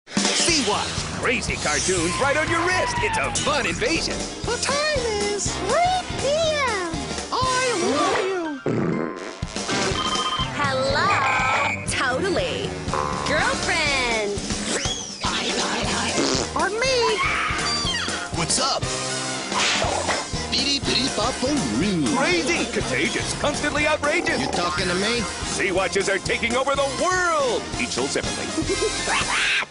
Stopwatch. Crazy cartoons right on your wrist. It's a fun invasion. The time is 3 p.m. I love you. Hello. Totally. Girlfriend. Or me. What's up? Bitty bitty bop-a-roo. Crazy, contagious, constantly outrageous. You talking to me? Sea Watches are taking over the world. Each sold separately.